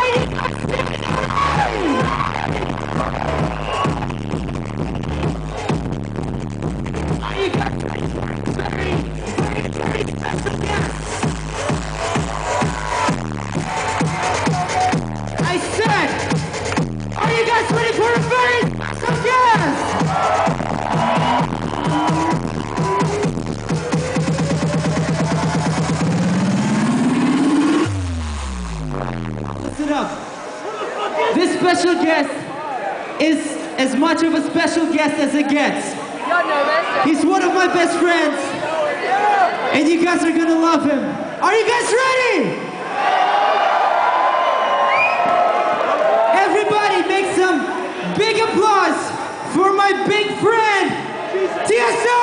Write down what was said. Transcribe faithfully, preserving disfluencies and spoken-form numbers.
This special guest is as much of a special guest as it gets. He's one of my best friends, and you guys are gonna love him. Are you guys ready? Everybody make some big applause for my big friend, T S O!